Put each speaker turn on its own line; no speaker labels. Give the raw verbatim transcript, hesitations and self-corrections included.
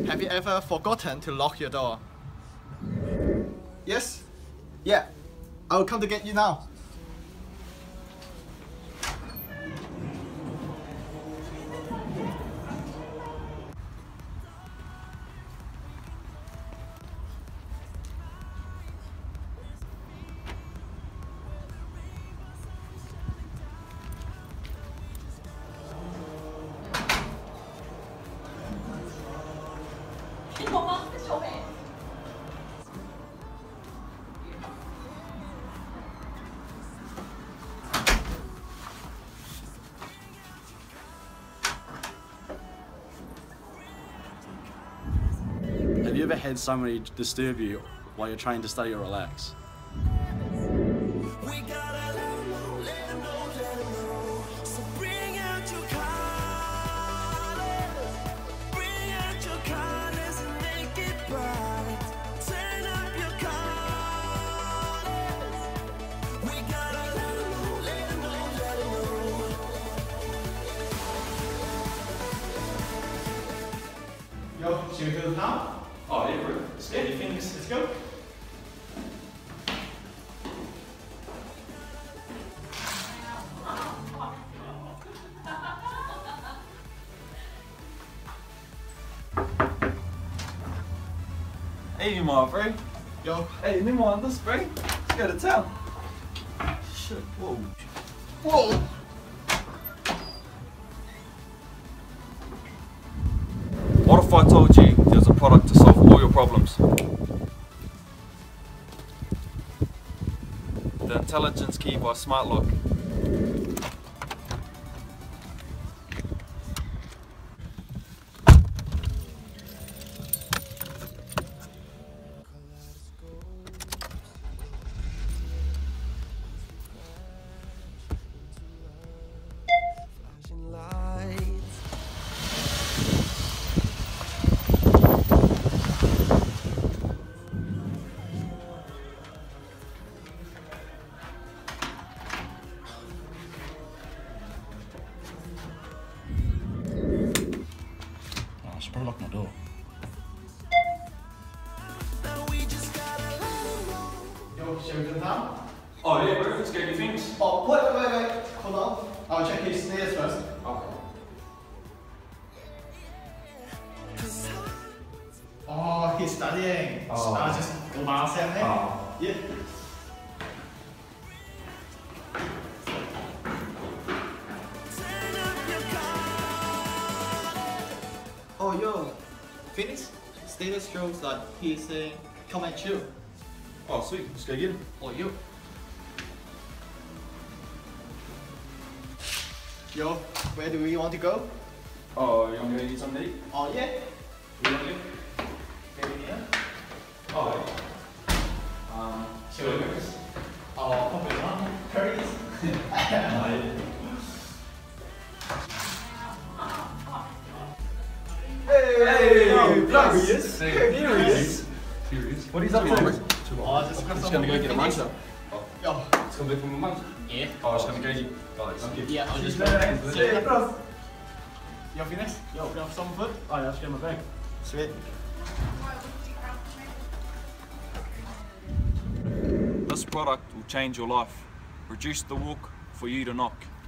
Have you ever forgotten to lock your door? Yes? Yeah. I'll come to get you now.
Have you ever had somebody disturb you while you're trying to study or relax?
Yo, should we go now?
Oh yeah, bro. Let's get your fingers.
Let's go.
Hey, my bro.
Yo.
Hey, never mind this, bro. Let's go to town. Shit. Whoa.
Whoa!
What if I told you there's a product to solve all your problems? The Intelligence Key by Smart Lock.
I should probably lock my door.
Yo, should we go now?
Oh yeah, bro. Let's get your things.
Oh, wait, wait, wait, wait. Hold on. I'll check his stairs first.
Okay.
Oh, he's studying.
Oh.
I'll just go downstairs.
Oh.
Yeah. Oh, yo, Phoenix, status shows that he's saying, come and chill.
Oh sweet. Let's go get him.
Oh, you. Yo, where do we want to go?
Oh, you want to go eat something to eat?
Oh, yeah.
Where you want to go?
Maybe here.
Oh yeah. Um.
Burgers. Oh, probably not. Curries.
Hey,
yo,
here he is. Here he is. Here he is. What are you up to?
Oh, just got
Just
some
gonna go get a
Phoenix.
muncher.
Yo.
It's gonna be from my munch.
Yeah.
Oh, it's gonna go eat. Guys.
Yeah, I'll just go.
Yeah, bro.
Yo, Phoenix. Yo, you have some food?
Oh yeah, I'll just get my bag.
Sweet.
This product will change your life. Reduce the walk for you to knock.